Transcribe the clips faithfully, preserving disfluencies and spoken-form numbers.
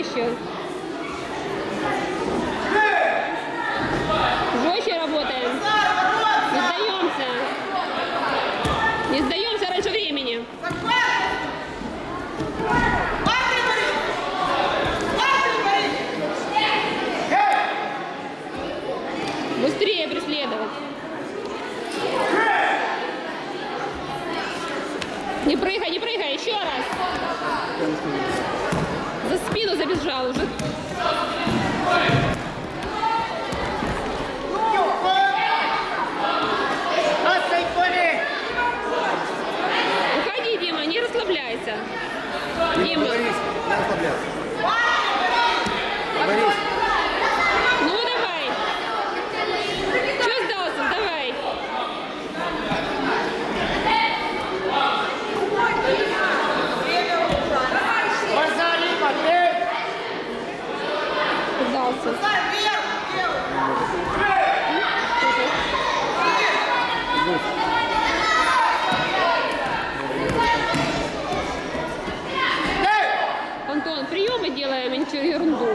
жестче. Жестче работаем. Не сдаемся. Не сдаемся раньше времени. Быстрее преследовать. Не прыгай, не прыгай, еще раз. За спину забежал уже. Уходи, Дима, не расслабляйся. Дима. Ну давай. Чего сдался? Давай. Сдался. Антон, приемы делаем, а ничего, ерунду.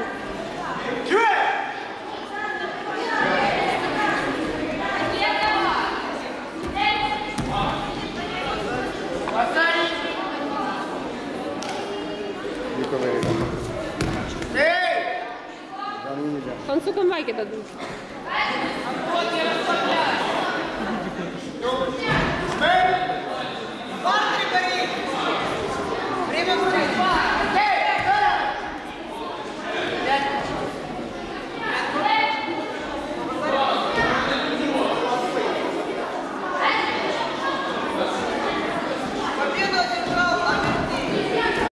Он, сука, майки дадут.